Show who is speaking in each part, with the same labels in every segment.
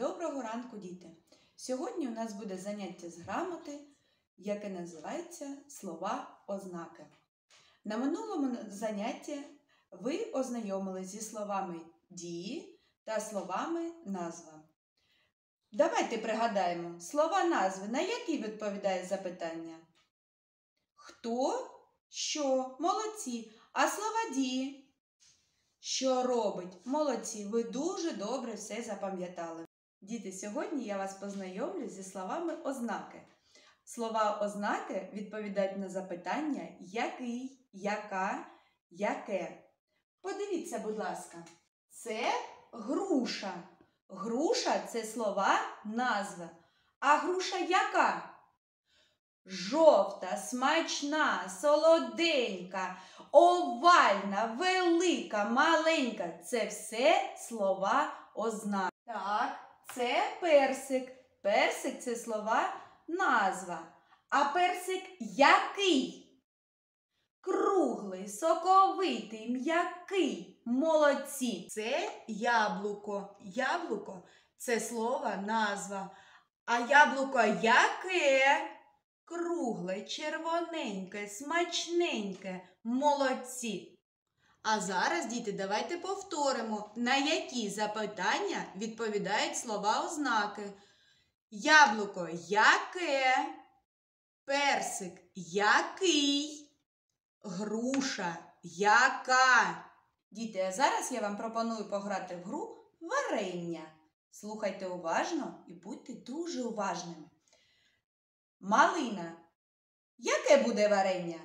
Speaker 1: Доброго ранку, діти! Сьогодні у нас буде заняття з грамоти, яке називається слова-ознаки. На минулому занятті ви ознайомились зі словами дії та словами назва. Давайте пригадаємо слова-назви, на які відповідає запитання. Хто, що, молодці, а слова дії? Що робить? Молодці, ви дуже добре все запам'ятали. Діти, сьогодні я вас познайомлю зі словами ознаки. Слова ознаки відповідають на запитання який, яка, яке. Подивіться, будь ласка, це груша. Груша – це слова назва. А груша яка? Жовта, смачна, солоденька, овальна, велика, маленька – це все слова ознаки. Так, це персик. Персик – це слова назва. А персик який? Круглий, соковитий, м'який. Молодці. Це яблуко. Яблуко – це слово назва. А яблуко яке? Кругле, червоненьке, смачненьке. Молодці. А зараз, діти, давайте повторимо, на які запитання відповідають слова ознаки. Яблуко яке? Персик який? Груша яка? Діти, а зараз я вам пропоную пограти в гру варення. Слухайте уважно і будьте дуже уважними. Малина. Яке буде варення?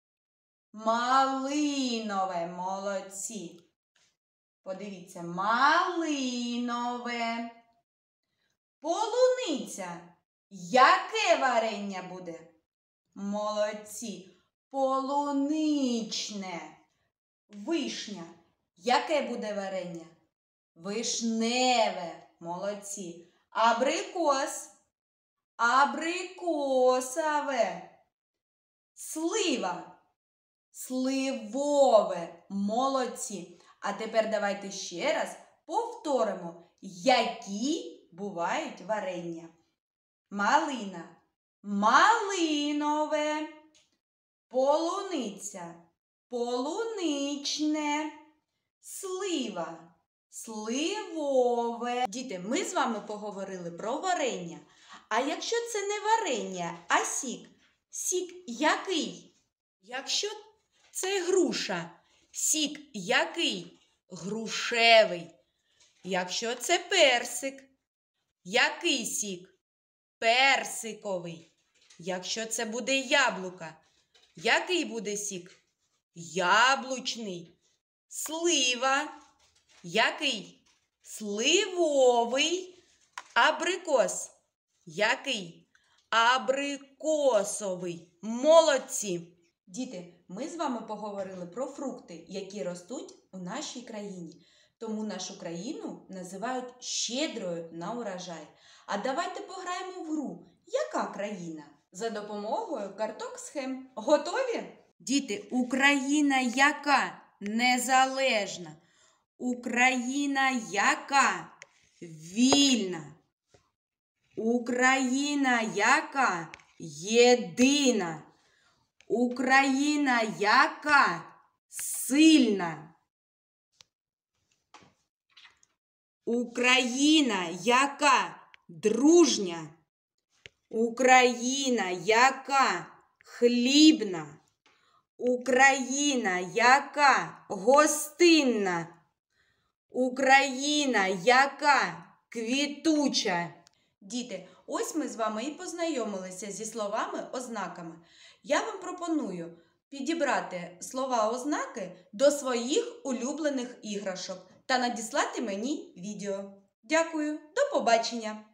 Speaker 1: Малинове. Молодці. Подивіться, малинове. Полуниця. Яке варення буде? Молодці. Полуничне. Вишня. Яке буде варення? Вишневе. Молодці. Абрикос. Абрикосове. Слива. Сливове. Молодці. А тепер давайте ще раз повторимо, які бувають варення. Малина. Малинове. Полуниця. Полуничне. Слива. Сливове. Діти, ми з вами поговорили про варення. А якщо це не варення, а сік? Сік який? Якщо це груша, сік який? Грушевий. Якщо це персик, який сік? Персиковий. Якщо це буде яблуко, який буде сік? Яблучний. Слива. Який? Сливовий. Абрикос. Який? Абрикосовий. Молодці! Діти, ми з вами поговорили про фрукти, які ростуть у нашій країні. Тому нашу країну називають щедрою на урожай. А давайте пограємо в гру. Яка країна? За допомогою карток схем. Готові? Діти, Україна яка? Незалежна. Україна яка? Вільна. Україна яка? Єдина. Україна яка? Сильна. Україна яка? Дружня. Україна яка? Хлібна. Україна яка? Гостинна. Україна яка? Квітуча. Діти, ось ми з вами і познайомилися зі словами-ознаками. Я вам пропоную підібрати слова-ознаки до своїх улюблених іграшок та надіслати мені відео. Дякую, до побачення!